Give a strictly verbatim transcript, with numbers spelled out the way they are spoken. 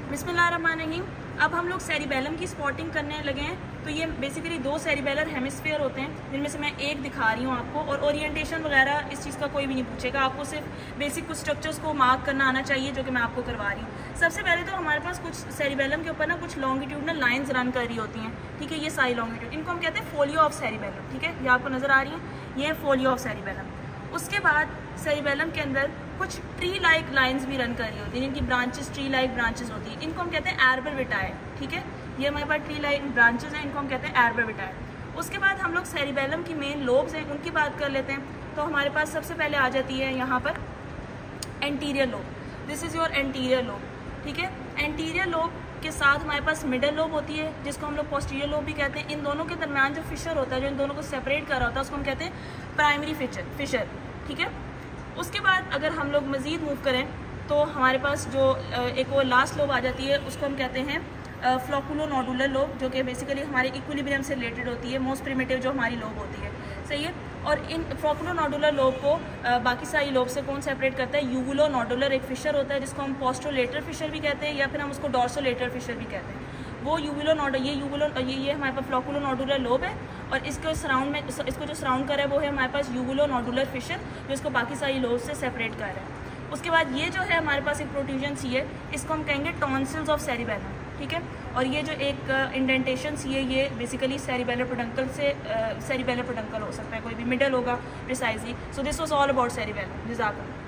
बिस्मिल्लाहिर्रहमानिर्रहीम। अब हम लोग सेरिबेलम की स्पॉटिंग करने लगे हैं। तो ये बेसिकली दो सेरिबेलर हेमिस्फीयर होते हैं, जिनमें से मैं एक दिखा रही हूँ आपको। और ओरिएंटेशन वगैरह इस चीज़ का कोई भी नहीं पूछेगा, आपको सिर्फ बेसिक कुछ स्ट्रक्चर्स को मार्क करना आना चाहिए, जो कि मैं आपको करवा रही हूँ। सबसे पहले तो हमारे पास कुछ सेरिबेलम के ऊपर ना कुछ लॉन्गिट्यूडनल लाइंस रन कर रही होती हैं, ठीक है। ये सारी लॉन्गिट्यूड, इनको हम कहते हैं फोलियो ऑफ सेरिबेलम, ठीक है। ये आपको नज़र आ रही है, ये है फोलियो ऑफ सेरिबेलम। उसके बाद सेरिबेलम के अंदर कुछ ट्री लाइक लाइंस भी रन कर रही होती हैं, इनकी ब्रांचेस ट्री लाइक ब्रांचेस होती हैं। इनको हम कहते हैं एर्बोविटाए, ठीक है। ये हमारे पास ट्री लाइक ब्रांचेस हैं, इनको हम कहते हैं एर्बोविटाए। उसके बाद हम लोग सेरिबेलम की मेन लोब्स हैं, उनकी बात कर लेते हैं। तो हमारे पास सबसे पहले आ जाती है यहाँ पर anterior lobe. This is your anterior lobe, ठीक है। एंटीरियर लोब के साथ हमारे पास मिडल लोब होती है, जिसको हम लोग पोस्टीरियर लोब भी कहते हैं। इन दोनों के दरमियान जो फिशर होता है, जो इन दोनों को सेपरेट कर रहा होता है, उसको हम कहते हैं प्राइमरी फिशर फिशर ठीक है। उसके बाद अगर हम लोग मज़ीद मूव करें तो हमारे पास जो एक वो लास्ट लोब आ जाती है, उसको हम कहते हैं फ्लोकुलोनोडुलर लोब, जो कि बेसिकली हमारे इक्विलिब्रियम से रिलेटेड होती है, मोस्ट प्रिमिटिव जो हमारी लोब होती है, सही है। और इन फ्लोकुलोनोडुलर लोब को बाकी सारी लोब से कौन सेपरेट करता है? यूवुलोनोडुलर एक फिशर होता है, जिसको हम पोस्टोलेटर फिशर भी कहते हैं, या फिर हम उसको डॉर्सोलेटर फिशर भी कहते हैं। वो यूवुलोनोड ये यूवुलो ये ये हमारे पास फ्लोकुलोनोडुलर लोब है, और इसको सराउंड में इसको जो सराउंड कर रहा है वो है हमारे पास यूवुलोनोडुलर फिशर, जो इसको बाकी सारी लोब से सेपरेट कर रहा है। उसके बाद ये जो है हमारे पास एक प्रोट्रूजन सी है, इसको हम कहेंगे टॉन्सिल्स ऑफ सेरिबेलम, ठीक है। और ये जो एक इंडेंटेशन सी है, ये बेसिकली सेरिबेलर पेडंकल से सेरिबेलर पेडंकल हो सकता है, कोई भी मिडल होगा precisely. So this was all about cerebellum. जज़ाकल्लाह।